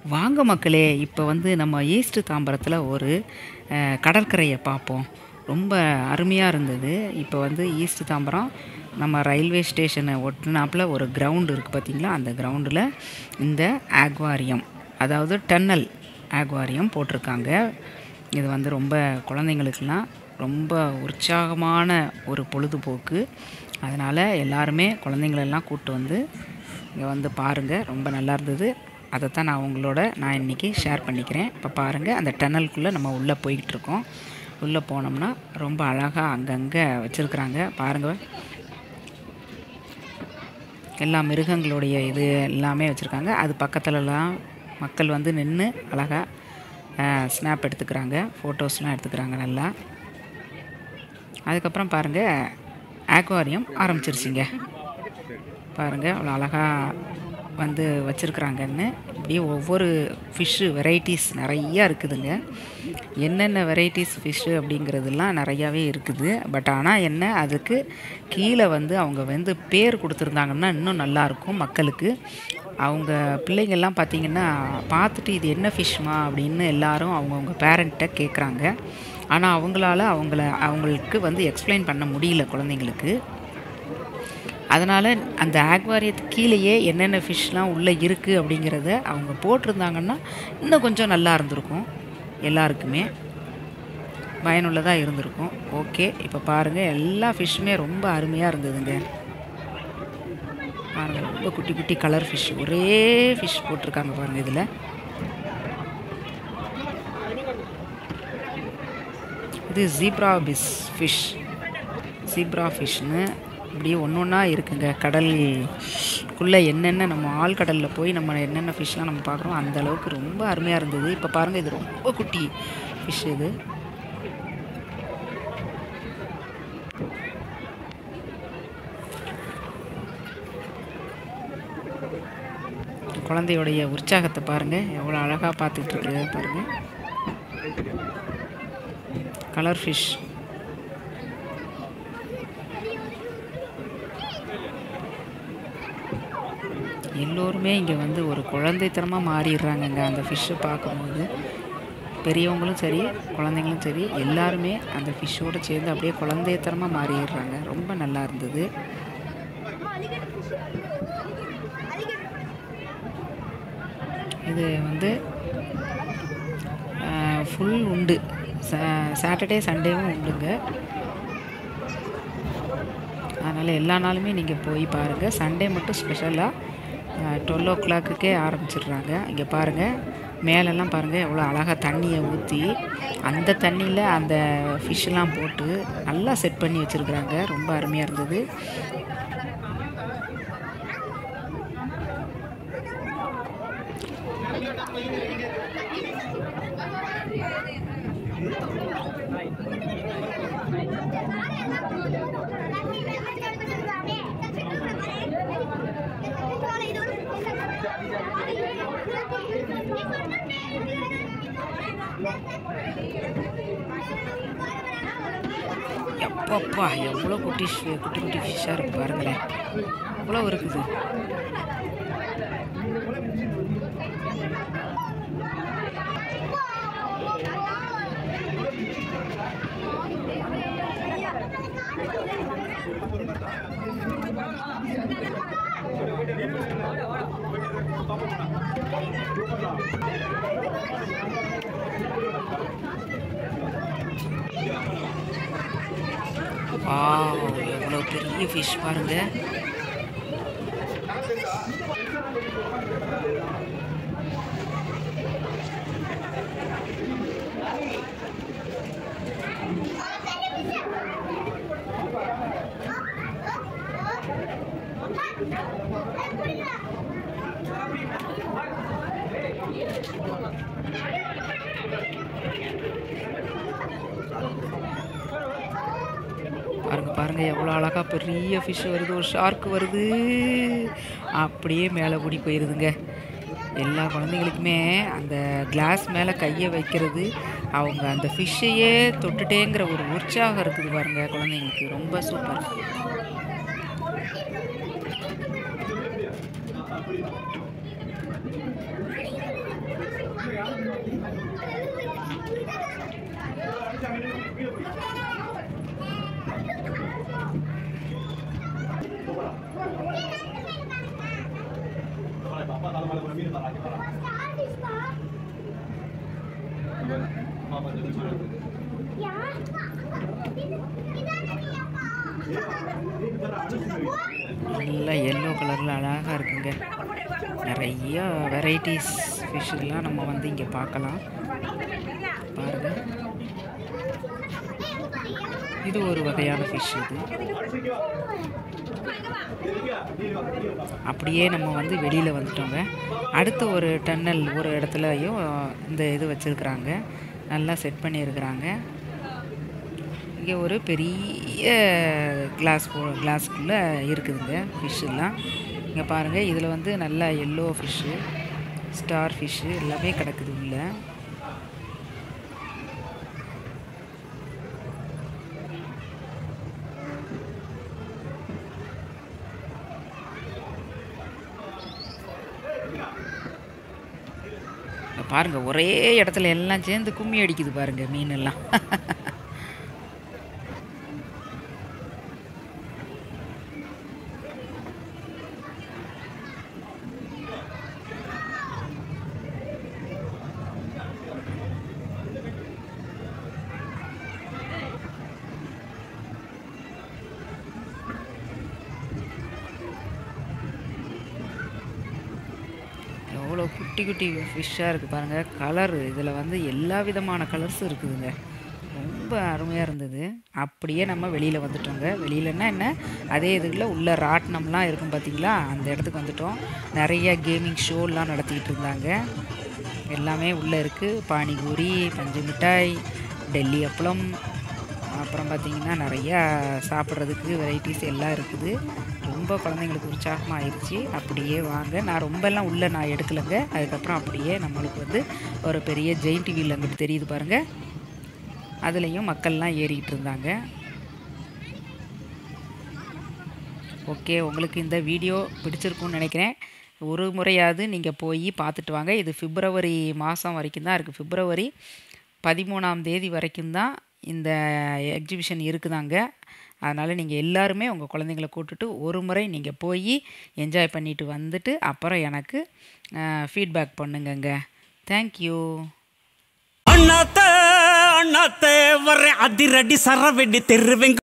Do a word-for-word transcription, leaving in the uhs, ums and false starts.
வாங்க மக்களே, இப்போ வந்து நம்ம ஈஸ்ட் தாம்பரத்தில் ஒரு அஹ், கடற்கரையை பார்ப்போம். ரொம்ப அருமையாக இருந்தது. இப்போ வந்து ஈஸ்ட் தாம்பரம் நம்ம ரயில்வே ஸ்டேஷனை ஒட்டினாப்புல ஒரு கிரவுண்டு இருக்குது பார்த்தீங்களா? அந்த கிரவுண்டில் இந்த ஆக்வாரியம், அதாவது டன்னல் ஆக்வாரியம் போட்டிருக்காங்க. இது வந்து ரொம்ப குழந்தைங்களுக்கெல்லாம் ரொம்ப உற்சாகமான ஒரு பொழுதுபோக்கு. அதனால் எல்லாருமே குழந்தைங்களெல்லாம் கூப்பிட்டு வந்து இங்கே வந்து பாருங்கள். ரொம்ப நல்லா இருந்தது. அதைத்தான் நான் உங்களோட நான் இன்றைக்கி ஷேர் பண்ணிக்கிறேன். இப்போ பாருங்கள், அந்த டன்னலுக்குள்ளே நம்ம உள்ளே போய்கிட்டு இருக்கோம். உள்ளே போனோம்னா ரொம்ப அழகாக அங்கங்கே வச்சுருக்குறாங்க பாருங்கள். எல்லா மிருகங்களுடைய இது எல்லாமே வச்சுருக்காங்க. அது பக்கத்துலலாம் மக்கள் வந்து நின்று அழகாக ஸ்னாப் எடுத்துக்கிறாங்க, ஃபோட்டோஸ்லாம் எடுத்துக்கிறாங்க நல்லா. அதுக்கப்புறம் பாருங்கள், ஆக்வாரியம் ஆரம்பிச்சிருச்சிங்க. பாருங்கள் அவ்வளோ அழகாக வந்து வச்சுருக்குறாங்கன்னு. இப்படியே ஒவ்வொரு ஃபிஷ்ஷு வெரைட்டிஸ் நிறையா இருக்குதுங்க. என்னென்ன வெரைட்டிஸ் ஃபிஷ்ஷு அப்படிங்கிறதுலாம் நிறையாவே இருக்குது. பட் ஆனால் என்ன, அதுக்கு கீழே வந்து அவங்க வந்து பேர் கொடுத்துருந்தாங்கன்னா இன்னும் நல்லாயிருக்கும் மக்களுக்கு. அவங்க பிள்ளைங்கள்லாம் பார்த்திங்கன்னா பார்த்துட்டு இது என்ன ஃபிஷ்மா அப்படின்னு எல்லாரும் அவங்கவுங்க பேரண்ட்டை கேட்குறாங்க. ஆனால் அவங்களால அவங்கள அவங்களுக்கு வந்து எக்ஸ்பிளைன் பண்ண முடியல குழந்தைங்களுக்கு. அதனால் அந்த ஆக்வாரியத்துக்கு கீழேயே என்னென்ன ஃபிஷ்லாம் உள்ளே இருக்குது அப்படிங்கிறத அவங்க போட்டிருந்தாங்கன்னா இன்னும் கொஞ்சம் நல்லா இருந்திருக்கும், எல்லாருக்குமே பயனுள்ளதாக இருந்திருக்கும். ஓகே, இப்போ பாருங்கள், எல்லா ஃபிஷ்ஷுமே ரொம்ப அருமையாக இருந்ததுங்க. பாருங்கள், ரொம்ப குட்டி குட்டி கலர் ஃபிஷ், ஒரே ஃபிஷ் போட்டிருக்காங்க பாருங்கள். இதில் இது ஜீப்ரா பிஸ் ஃபிஷ், ஜீப்ரா ஃபிஷ்னு இப்படியே ஒன்று ஒன்றா இருக்குங்க. கடலுக்குள்ளே என்னென்ன நம்ம ஆழ்கடலில் போய் நம்ம என்னென்ன ஃபிஷ்லாம் நம்ம பார்க்குறோம் அந்த அளவுக்கு ரொம்ப அருமையாக இருந்தது. இப்போ பாருங்கள், இது ரொம்ப குட்டி ஃபிஷ். இது குழந்தையோடைய உற்சாகத்தை பாருங்கள், எவ்வளோ அழகாக பார்த்துக்கிட்டு இருக்குது பாருங்கள். Colour fish. எல்லோருமே இங்கே வந்து ஒரு குழந்தைத்தனமாக மாறிடுறாங்கங்க அந்த ஃபிஷ்ஷை பார்க்கும்போது. பெரியவங்களும் சரி குழந்தைங்களும் சரி எல்லாருமே அந்த ஃபிஷ்ஷோடு சேர்ந்து அப்படியே குழந்தைத்தனமாக மாறிடுறாங்க. ரொம்ப நல்லா இருந்தது. இது வந்து ஃபுல் உண்டு, சாட்டர்டே சண்டேவும் உண்டுங்க. அதனால் எல்லா நாளுமே நீங்கள் போய் பாருங்கள். சண்டே மட்டும் ஸ்பெஷலாக டுவெல் ஓ கிளாக்குக்கே ஆரம்பிச்சிடுறாங்க. இங்கே பாருங்கள், மேலெல்லாம் பாருங்கள் எவ்வளோ அழகாக தண்ணியை ஊற்றி அந்த தண்ணியில் அந்த ஃபிஷ்ஷெலாம் போட்டு நல்லா செட் பண்ணி வச்சுருக்குறாங்க. ரொம்ப அருமையாக இருந்தது. எப்பப்பா எவ்வளோ குட்டி குட்டி குட்டி ஃபிஷ்ஷாக இருக்குது பாருங்களேன், எவ்வளோ இருக்குது. வாவ், எவ்வளோ பெரிய ஃபிஷ் பாருங்க. பாருங்கள் பாருங்கள் எவ்வளோ அழகாக பெரிய ஃபிஷ் வருது. ஒரு ஷார்க்கு வருது, அப்படியே மேலே ஓடி போயிடுதுங்க. எல்லா குழந்தைங்களுக்குமே அந்த கிளாஸ் மேலே கையை வைக்கிறது, அவங்க அந்த ஃபிஷ்ஷையே தொட்டுட்டேங்கிற ஒரு உற்சாகம் இருக்குது பாருங்கள் குழந்தைங்களுக்கு. ரொம்ப சூப்பர். நல்லா எல்லோ கலரில் அழகாக இருக்குங்க. நிறைய வெரைட்டிஸ் ஃபிஷ்ஷெல்லாம் நம்ம வந்து இங்கே பார்க்கலாம். பாருங்கள், இது ஒரு வகையான ஃபிஷ். இது அப்படியே நம்ம வந்து வெளியில் வந்துட்டோங்க. அடுத்து ஒரு டன்னல் ஒரு இடத்துலையும் இந்த இது வச்சுருக்குறாங்க, நல்லா செட் பண்ணியிருக்கிறாங்க. இங்கே ஒரு பெரிய கிளாஸ் போ கிளாஸ்க்குள்ளே இருக்குதுங்க ஃபிஷ்ஷெல்லாம். இங்கே பாருங்கள், இதில் வந்து நல்லா எல்லோ ஃபிஷ்ஷு, ஸ்டார் ஃபிஷ்ஷு எல்லாமே கிடக்குது உள்ள. பாருங்கள், ஒரே இடத்துல எல்லாம் சேர்ந்து கும்மி அடிக்குது பாருங்கள் மீனெல்லாம். எவ்வளோ குட்டி குட்டி ஃபிஷ்ஷாக இருக்குது பாருங்கள். கலரு இதில் வந்து எல்லா விதமான கலர்ஸும் இருக்குதுங்க. ரொம்ப அருமையாக இருந்தது. அப்படியே நம்ம வெளியில் வந்துட்டோங்க. வெளியிலன்னா என்ன, அதே இதில் உள்ள ராட்டினம்லாம் இருக்கும் பார்த்தீங்களா, அந்த இடத்துக்கு வந்துட்டோம். நிறைய கேமிங் ஷோலாம் நடத்திக்கிட்டு இருந்தாங்க. எல்லாமே உள்ளே இருக்குது. பானிபூரி, பஞ்சு மிட்டாய், டெல்லி அப்பளம், அப்புறம் பார்த்திங்கன்னா நிறையா சாப்பிட்றதுக்கு வெரைட்டிஸ் எல்லாம் இருக்குது. ரொம்ப குழந்தைங்களுக்கு உற்சாகமாக ஆயிடுச்சு. அப்படியே வாங்க, நான் ரொம்பலாம் உள்ளே நான் எடுக்கலைங்க. அதுக்கப்புறம் அப்படியே நம்மளுக்கு வந்து ஒரு பெரிய ஜெயிண்ட் வீல் அங்கிட்டு தெரியுது பாருங்கள், அதுலேயும் மக்கள்லாம் ஏறிக்கிட்டு இருந்தாங்க. ஓகே, உங்களுக்கு இந்த வீடியோ பிடிச்சிருக்குன்னு நினைக்கிறேன். ஒரு முறையாவது நீங்கள் போய் பார்த்துட்டு வாங்க. இது பிப்ரவரி மாதம் வரைக்கும் தான் இருக்குது. பிப்ரவரி பதிமூணாம் தேதி வரைக்கும் தான் இந்த எக்ஸிபிஷன் இருக்குதாங்க. அதனால் நீங்கள் எல்லாருமே உங்கள் குழந்தைங்கள கூட்டுட்டு ஒரு முறை நீங்கள் போய் என்ஜாய் பண்ணிவிட்டு வந்துட்டு அப்புறம் எனக்கு ஃபீட்பேக் பண்ணுங்கங்க. தேங்க்யூ. அண்ணாத்த அண்ணாத்த வர அதிரடி சரவெடி தெருவெங்க